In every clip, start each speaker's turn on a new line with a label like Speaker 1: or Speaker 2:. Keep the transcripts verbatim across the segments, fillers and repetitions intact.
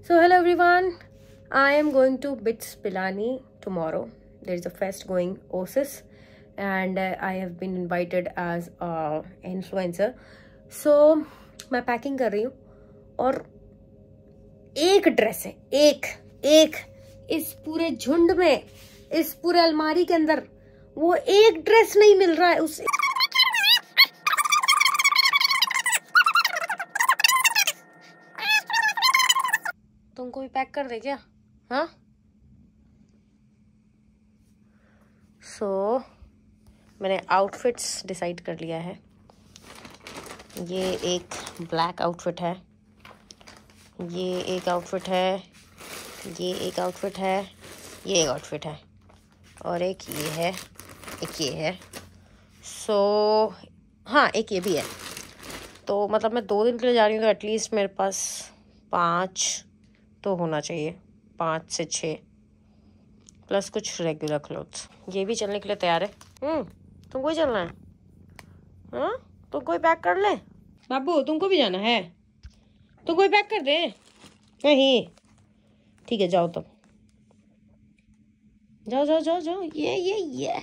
Speaker 1: So hello everyone, I am going to BITS Pilani tomorrow. There is a fest going O S I S and uh, I have been invited as a influencer. So मैं packing कर रही हूँ और एक dress है, एक एक इस पूरे झुंड में, इस पूरे अलमारी के अंदर वो एक ड्रेस नहीं मिल रहा है। उस तुमको भी पैक कर दे क्या? हाँ सो so, मैंने आउटफिट्स डिसाइड कर लिया है। ये एक ब्लैक आउटफिट है, ये एक आउटफिट है, ये एक आउटफिट है, ये एक आउटफिट है और एक ये है, एक ये है। सो so, हाँ एक ये भी है। तो मतलब मैं दो दिन के लिए जा रही हूँ तो एटलीस्ट मेरे पास पाँच तो होना चाहिए, पाँच से छः प्लस कुछ रेगुलर क्लोथ्स। ये भी चलने के लिए तैयार है। हम्म तुमको ही चलना है? हाँ तुमको ही पैक कर ले बाबू, तुमको भी जाना है? तुमको ही पैक कर दे? नहीं ठीक है जाओ तब, जाओ जाओ जाओ जाओ। ये ये ये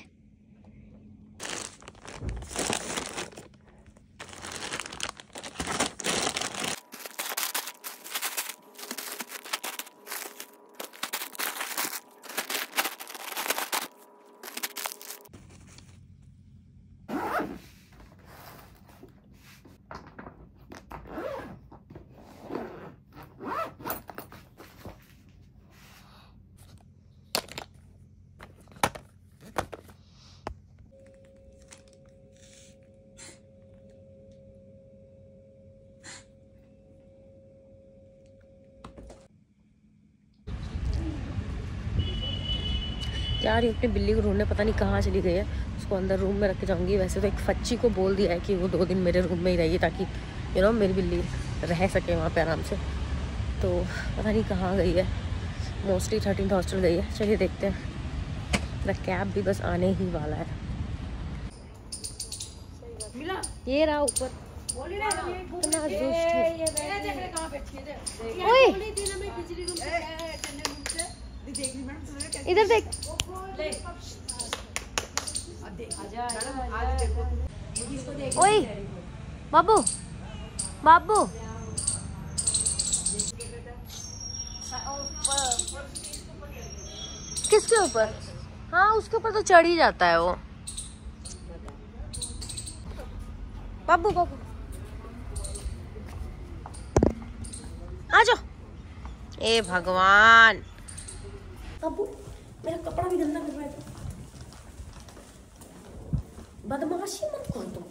Speaker 1: जा रही हूँ अपनी बिल्ली को ढूंढने, पता नहीं कहाँ चली गई है। उसको अंदर रूम में रख के जाऊँगी। वैसे तो एक फच्ची को बोल दिया है कि वो दो दिन मेरे रूम में ही रहेगी ताकि यू नो मेरी बिल्ली रह सके वहाँ पे आराम से। तो पता नहीं कहाँ गई है, मोस्टली थर्टीन हॉस्टल गई है। चलिए देखते हैं। मेरा कैब भी बस आने ही वाला है। ये रहा ऊपर, इतना दुष्ट है। इधर देख, ओए बाबू बाबू किसके ऊपर? हाँ उसके ऊपर तो चढ़ ही जाता है वो। बाबू बाबू आ जाओ। ए भगवान, बाबू मेरा कपड़ा भी गंदा कर रहा है। बदमाशी मत कर तुम।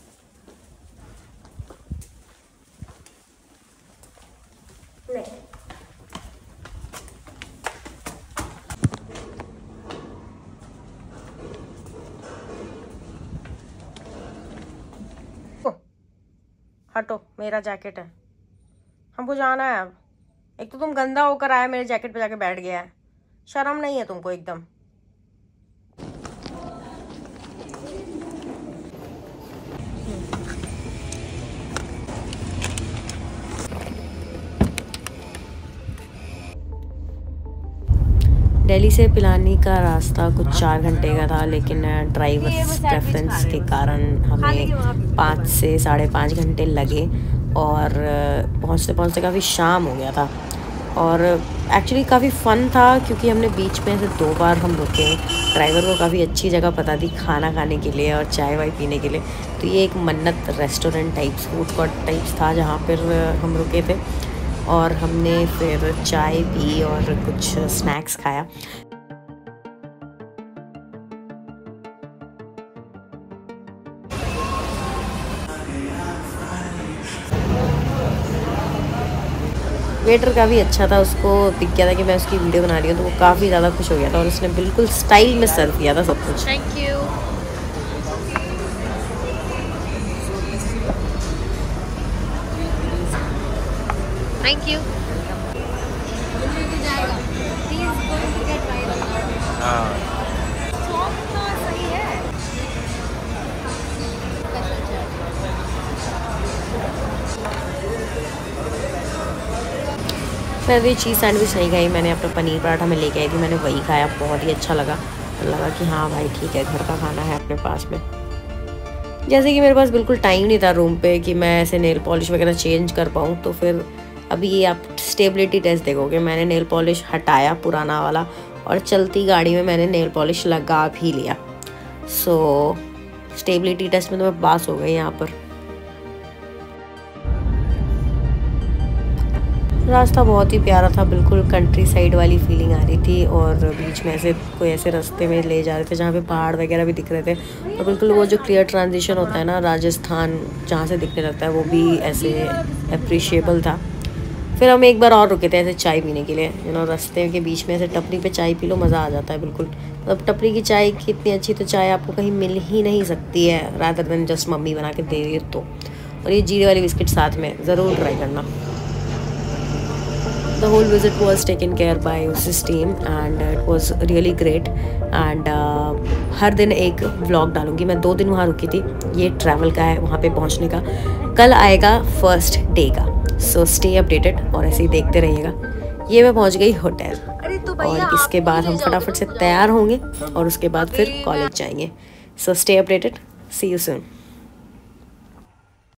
Speaker 1: नहीं हटो, मेरा जैकेट है, हमको जाना है अब। एक तो तुम गंदा होकर आया, मेरे जैकेट पे जाके बैठ गया है। शर्म नहीं है तुमको एकदम? दिल्ली से पिलानी का रास्ता कुछ चार घंटे का था, लेकिन ड्राइवर प्रेफरेंस के कारण हमें पाँच से साढ़े पाँच घंटे लगे और पहुंचते पहुंचते काफ़ी शाम हो गया था। और एक्चुअली काफ़ी फ़न था क्योंकि हमने बीच में से दो बार हम रुके। ड्राइवर को काफ़ी अच्छी जगह पता थी खाना खाने के लिए और चाय वाय पीने के लिए। तो ये एक Mannat restaurant types, food court types था जहाँ पर हम रुके थे और हमने फिर चाय पी और कुछ स्नैक्स खाया। वेटर काफ़ी अच्छा था, उसको दिख गया था कि मैं उसकी वीडियो बना रही हूँ तो वो काफ़ी ज़्यादा खुश हो गया था और उसने बिल्कुल स्टाइल में सर्व किया था सब कुछ। Thank you. Thank you. मैं भी चीज़ सैंडविच नहीं खाई, मैंने अपना पनीर पराठा में लेके आई थी, मैंने वही खाया, बहुत ही अच्छा लगा। लगा कि हाँ भाई ठीक है, घर का खाना है अपने पास में। जैसे कि मेरे पास बिल्कुल टाइम नहीं था रूम पे कि मैं ऐसे नेल पॉलिश वगैरह चेंज कर पाऊँ, तो फिर अभी ये आप स्टेबिलिटी टेस्ट देखोगे, मैंने नेल पॉलिश हटाया पुराना वाला और चलती गाड़ी में मैंने नेल पॉलिश लगा भी लिया। सो स्टेबिलिटी टेस्ट में तो मैं पास हो गई यहाँ पर। रास्ता बहुत ही प्यारा था, बिल्कुल कंट्री साइड वाली फीलिंग आ रही थी और बीच में ऐसे कोई ऐसे रास्ते में ले जा रहे थे जहाँ पे पहाड़ वगैरह भी दिख रहे थे और बिल्कुल वो जो क्लियर ट्रांजिशन होता है ना राजस्थान जहाँ से दिखने लगता है, वो भी ऐसे अप्रिशिएबल था। फिर हम एक बार और रुके थे ऐसे चाय पीने के लिए, यू नो रास्ते के बीच में ऐसे टपरी पे चाय पी लो, मज़ा आ जाता है बिल्कुल। मतलब टपरी की चाय कितनी अच्छी, तो चाय आपको कहीं मिल ही नहीं सकती है रादर देन जस्ट मम्मी बना के दे रही है तो। और ये जीरे वाली बिस्किट साथ में ज़रूर ट्राई करना। The whole visit was taken care by Usis team and it was really great and uh, हर दिन एक व्लॉग डालूंगी। मैं दो दिन वहाँ रुकी थी, ये ट्रैवल का है वहाँ पे पहुँचने का, कल आएगा फर्स्ट डे का। सो स्टे अपडेटेड और ऐसे ही देखते रहिएगा। ये मैं पहुँच गई होटल और इसके बाद हम फटाफट से तैयार होंगे और उसके बाद फिर कॉलेज जाएंगे। So stay updated, see you soon.